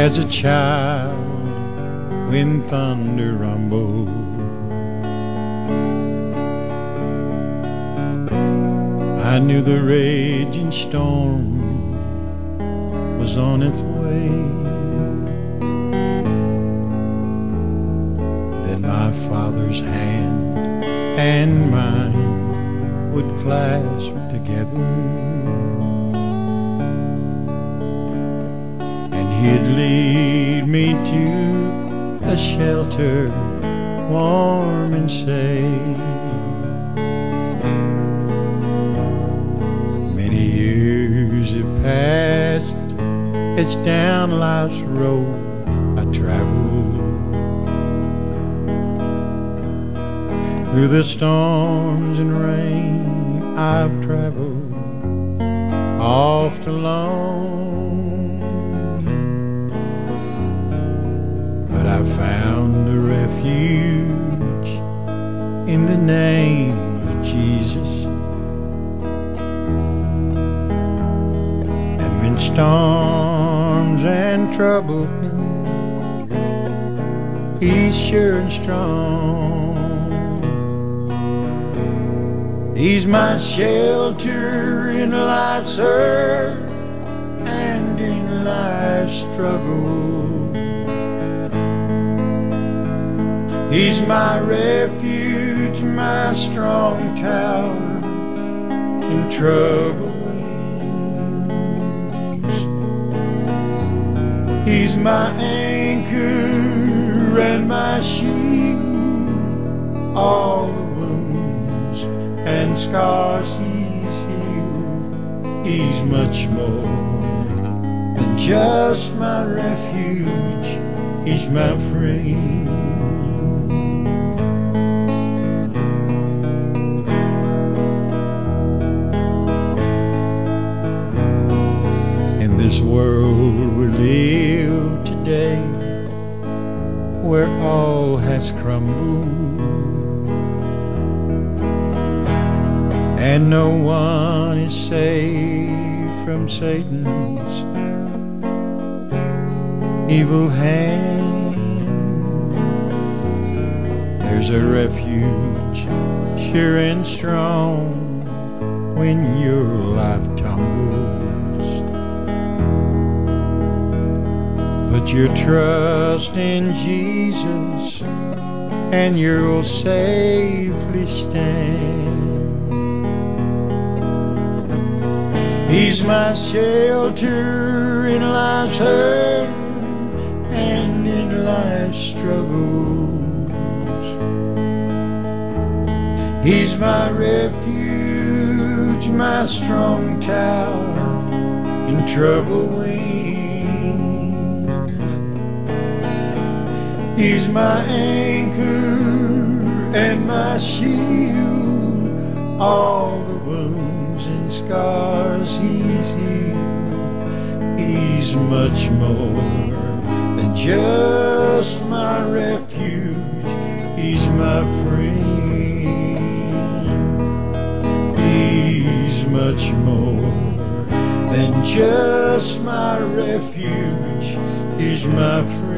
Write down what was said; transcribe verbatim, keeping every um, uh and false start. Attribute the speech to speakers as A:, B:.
A: as a child when thunder rumbled. I knew the raging storm was on its way. Then my Father's hand and mine would clasp together, and He'd lead me to a shelter warm and safe. Many years have passed as down life's road I traveled, through the storms and rain I've traveled, oft alone, but I found a refuge in the name of Jesus. And when storms and trouble come, He's sure and strong. He's my shelter in life's hurt and in life's struggle. He's my refuge, my strong tower in trouble. He's my anchor and my shield, all the wounds and scars He's healed. He's much more than just my refuge, He's my friend. In this world we live today, where all has crumbled and no one is safe from Satan's evil hand, there's a refuge sure and strong when your life tumbles. Put your trust in Jesus and you'll safely stand. He's my shelter in life's hurt and in life's struggles. He's my refuge, my strong tower in trouble wings. He's my anchor and my shield, all the wounds and scars He's healed. He's much more than just my refuge, He's my friend. He's much more than just my refuge, He's my friend.